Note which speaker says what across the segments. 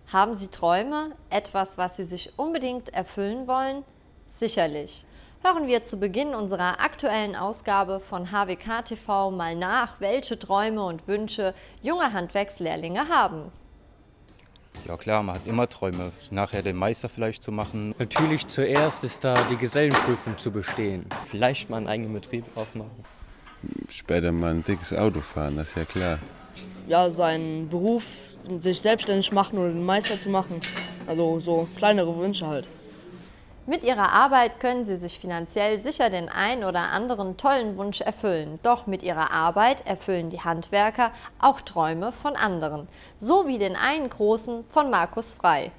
Speaker 1: Haben Sie Träume? Etwas, was Sie sich unbedingt erfüllen wollen? Sicherlich. Hören wir zu Beginn unserer aktuellen Ausgabe von HWK TV mal nach, welche Träume und Wünsche junge Handwerkslehrlinge haben.
Speaker 2: Ja klar, man hat immer Träume, nachher den Meister vielleicht zu machen.
Speaker 3: Natürlich zuerst ist da die Gesellenprüfung zu bestehen.
Speaker 4: Vielleicht mal einen eigenen Betrieb aufmachen.
Speaker 5: Später mal ein dickes Auto fahren, das ist ja klar.
Speaker 6: Ja, seinen Beruf, sich selbstständig machen oder den Meister zu machen. Also so kleinere Wünsche halt.
Speaker 1: Mit ihrer Arbeit können sie sich finanziell sicher den ein oder anderen tollen Wunsch erfüllen. Doch mit ihrer Arbeit erfüllen die Handwerker auch Träume von anderen. So wie den einen großen von Markus Frey.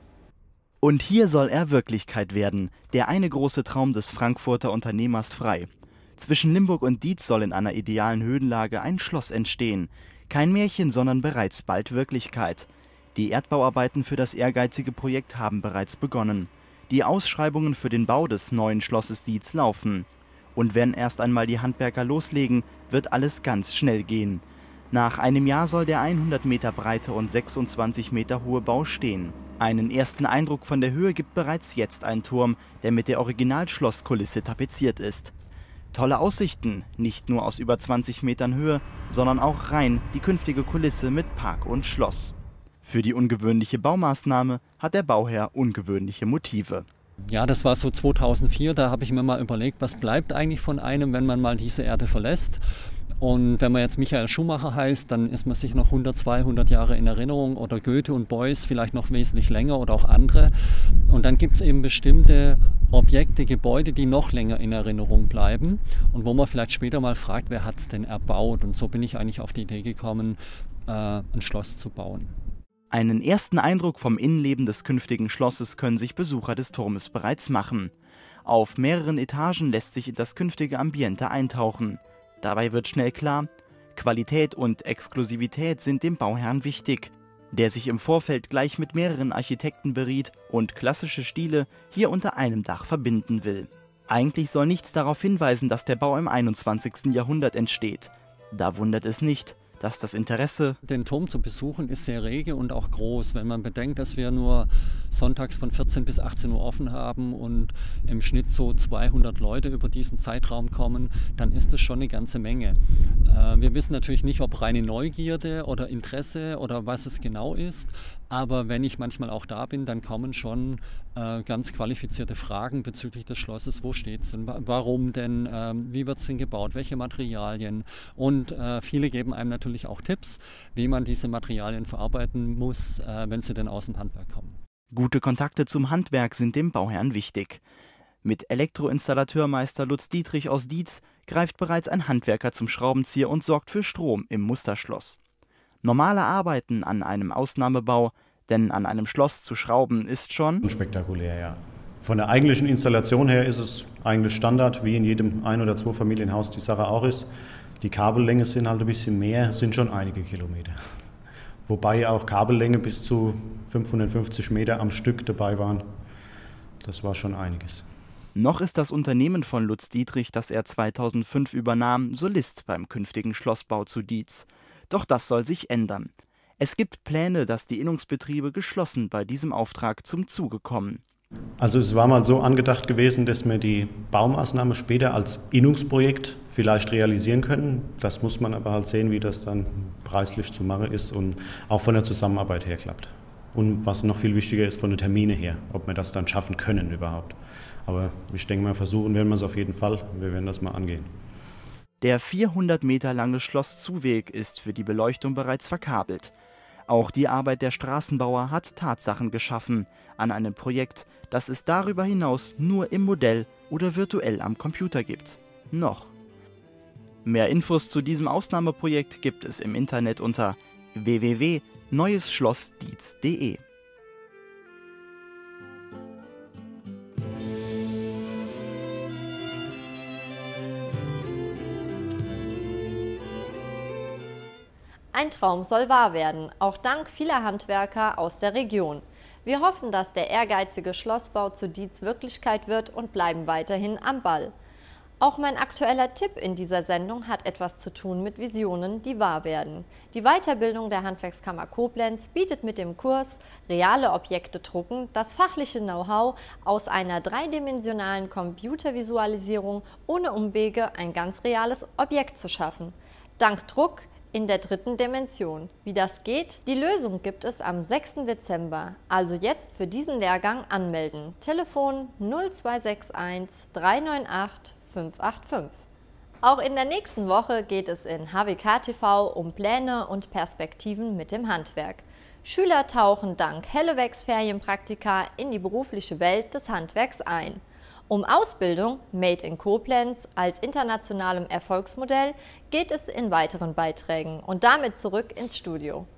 Speaker 7: Und hier soll er Wirklichkeit werden, der eine große Traum des Frankfurter Unternehmers Frey. Zwischen Limburg und Dietz soll in einer idealen Höhenlage ein Schloss entstehen. Kein Märchen, sondern bereits bald Wirklichkeit. Die Erdbauarbeiten für das ehrgeizige Projekt haben bereits begonnen. Die Ausschreibungen für den Bau des neuen Schlosses Dietz laufen. Und wenn erst einmal die Handwerker loslegen, wird alles ganz schnell gehen. Nach einem Jahr soll der 100 Meter breite und 26 Meter hohe Bau stehen. Einen ersten Eindruck von der Höhe gibt bereits jetzt ein Turm, der mit der Originalschlosskulisse tapeziert ist. Tolle Aussichten, nicht nur aus über 20 Metern Höhe, sondern auch rein die künftige Kulisse mit Park und Schloss. Für die ungewöhnliche Baumaßnahme hat der Bauherr ungewöhnliche Motive.
Speaker 8: Ja, das war so 2004, da habe ich mir mal überlegt, was bleibt eigentlich von einem, wenn man mal diese Erde verlässt. Und wenn man jetzt Michael Schumacher heißt, dann ist man sich noch 100, 200 Jahre in Erinnerung oder Goethe und Beuys vielleicht noch wesentlich länger oder auch andere. Und dann gibt es eben bestimmte Objekte, Gebäude, die noch länger in Erinnerung bleiben und wo man vielleicht später mal fragt, wer hat es denn erbaut? Und so bin ich eigentlich auf die Idee gekommen, ein Schloss zu bauen.
Speaker 7: Einen ersten Eindruck vom Innenleben des künftigen Schlosses können sich Besucher des Turmes bereits machen. Auf mehreren Etagen lässt sich in das künftige Ambiente eintauchen. Dabei wird schnell klar, Qualität und Exklusivität sind dem Bauherrn wichtig, der sich im Vorfeld gleich mit mehreren Architekten beriet und klassische Stile hier unter einem Dach verbinden will. Eigentlich soll nichts darauf hinweisen, dass der Bau im 21. Jahrhundert entsteht. Da wundert es nicht, dass das Interesse,
Speaker 8: den Turm zu besuchen, ist sehr rege und auch groß. Wenn man bedenkt, dass wir nur sonntags von 14 bis 18 Uhr offen haben und im Schnitt so 200 Leute über diesen Zeitraum kommen, dann ist das schon eine ganze Menge. Wir wissen natürlich nicht, ob reine Neugierde oder Interesse oder was es genau ist, aber wenn ich manchmal auch da bin, dann kommen schon ganz qualifizierte Fragen bezüglich des Schlosses. Wo steht es denn? Warum denn? Wie wird es denn gebaut? Welche Materialien? Und viele geben einem natürlich auch Tipps, wie man diese Materialien verarbeiten muss, wenn sie denn aus dem Handwerk kommen.
Speaker 7: Gute Kontakte zum Handwerk sind dem Bauherrn wichtig. Mit Elektroinstallateurmeister Lutz Dietrich aus Dietz greift bereits ein Handwerker zum Schraubenzieher und sorgt für Strom im Musterschloss. Normale Arbeiten an einem Ausnahmebau, denn an einem Schloss zu schrauben ist schon
Speaker 9: spektakulär, ja. Von der eigentlichen Installation her ist es eigentlich Standard, wie in jedem Ein- oder Zweifamilienhaus die Sache auch ist. Die Kabellänge sind halt ein bisschen mehr, sind schon einige Kilometer. Wobei auch Kabellänge bis zu 550 Meter am Stück dabei waren. Das war schon einiges.
Speaker 7: Noch ist das Unternehmen von Lutz Dietrich, das er 2005 übernahm, Solist beim künftigen Schlossbau zu Dietz. Doch das soll sich ändern. Es gibt Pläne, dass die Innungsbetriebe geschlossen bei diesem Auftrag zum Zuge kommen.
Speaker 9: Also es war mal so angedacht gewesen, dass wir die Baumaßnahme später als Innungsprojekt vielleicht realisieren können. Das muss man aber halt sehen, wie das dann preislich zu machen ist und auch von der Zusammenarbeit her klappt. Und was noch viel wichtiger ist, von den Terminen her, ob wir das dann schaffen können überhaupt. Aber ich denke mal, versuchen werden wir es auf jeden Fall. Wir werden das mal angehen.
Speaker 7: Der 400 Meter lange Schlosszuweg ist für die Beleuchtung bereits verkabelt. Auch die Arbeit der Straßenbauer hat Tatsachen geschaffen an einem Projekt, das es darüber hinaus nur im Modell oder virtuell am Computer gibt. Noch. Mehr Infos zu diesem Ausnahmeprojekt gibt es im Internet unter www.neuesschlossdietz.de.
Speaker 1: Ein Traum soll wahr werden, auch dank vieler Handwerker aus der Region. Wir hoffen, dass der ehrgeizige Schlossbau zu Dietz Wirklichkeit wird und bleiben weiterhin am Ball. Auch mein aktueller Tipp in dieser Sendung hat etwas zu tun mit Visionen, die wahr werden. Die Weiterbildung der Handwerkskammer Koblenz bietet mit dem Kurs Reale Objekte drucken das fachliche Know-how aus einer dreidimensionalen Computervisualisierung ohne Umwege ein ganz reales Objekt zu schaffen. Dank Druck in der 3. Dimension. Wie das geht? Die Lösung gibt es am 6. Dezember. Also jetzt für diesen Lehrgang anmelden. Telefon 0261 398 585. Auch in der nächsten Woche geht es in HWK TV um Pläne und Perspektiven mit dem Handwerk. Schüler tauchen dank Hellewegs Ferienpraktika in die berufliche Welt des Handwerks ein. Um Ausbildung Made in Koblenz als internationalem Erfolgsmodell geht es in weiteren Beiträgen und damit zurück ins Studio.